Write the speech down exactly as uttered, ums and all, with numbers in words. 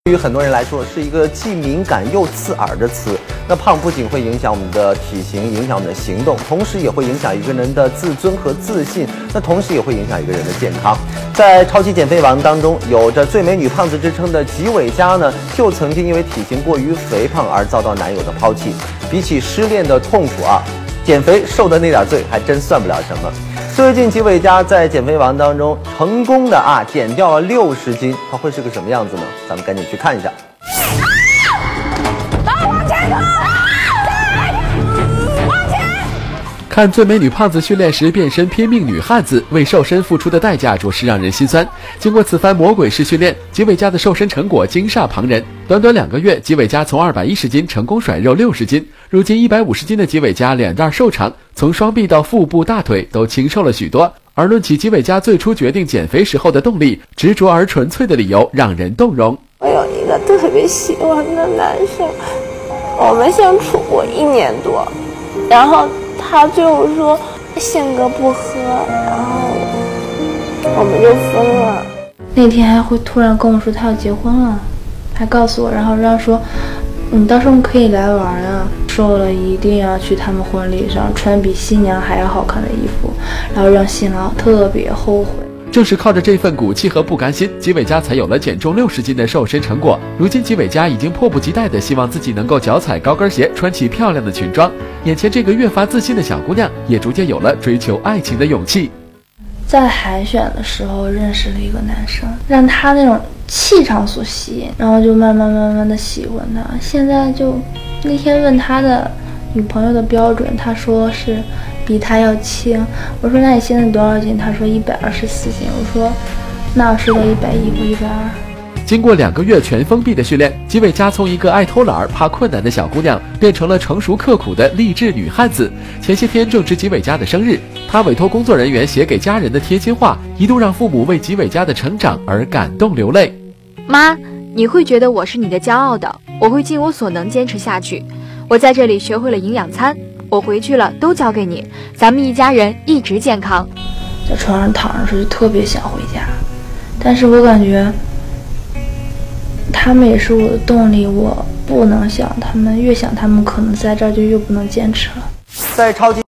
对于很多人来说，是一个既敏感又刺耳的词。那胖不仅会影响我们的体型，影响我们的行动，同时也会影响一个人的自尊和自信。那同时也会影响一个人的健康。在超级减肥王当中，有着最美女胖子之称的吉伟嘉呢，就曾经因为体型过于肥胖而遭到男友的抛弃。比起失恋的痛苦啊，减肥受的那点罪还真算不了什么。最近吉伟嘉在减肥王当中成功的啊减掉了六十斤，他会是个什么样子呢？咱们赶紧去看一下。 看最美女胖子训练时变身拼命女汉子，为瘦身付出的代价着实让人心酸。经过此番魔鬼式训练，吉伟嘉的瘦身成果惊煞旁人。短短两个月，吉伟嘉从二百一十斤成功甩肉六十斤。如今一百五十斤的吉伟嘉脸蛋瘦长，从双臂到腹部、大腿都清瘦了许多。而论起吉伟嘉最初决定减肥时候的动力，执着而纯粹的理由让人动容。 我有一个特别喜欢的男生，我们相处过一年多，然后他就是说性格不合，然后我们就分了。 那天还会突然跟我说他要结婚了，还告诉我，然后让说你到时候可以来玩啊，说了一定要去他们婚礼上穿比新娘还要好看的衣服，然后让新郎特别后悔。 正是靠着这份骨气和不甘心，吉伟嘉才有了减重六十斤的瘦身成果。如今吉伟嘉已经迫不及待地希望自己能够脚踩高跟鞋，穿起漂亮的裙装。眼前这个越发自信的小姑娘，也逐渐有了追求爱情的勇气。 在海选的时候认识了一个男生，让他那种气场所吸引，然后就慢慢慢慢的喜欢他。现在就那天问他的女朋友的标准，他说是比他要轻。我说那你现在多少斤？他说一百二十四斤。我说那我瘦到一百一或一百二。 经过两个月全封闭的训练，吉伟嘉从一个爱偷懒、怕困难的小姑娘，变成了成熟刻苦的励志女汉子。前些天正值吉伟嘉的生日，她委托工作人员写给家人的贴心话，一度让父母为吉伟嘉的成长而感动流泪。 妈，你会觉得我是你的骄傲的，我会尽我所能坚持下去。我在这里学会了营养餐，我回去了都交给你，咱们一家人一直健康。 在床上躺着时就特别想回家，但是我感觉他们也是我的动力，我不能想他们，越想他们可能在这儿就越不能坚持了。 在超级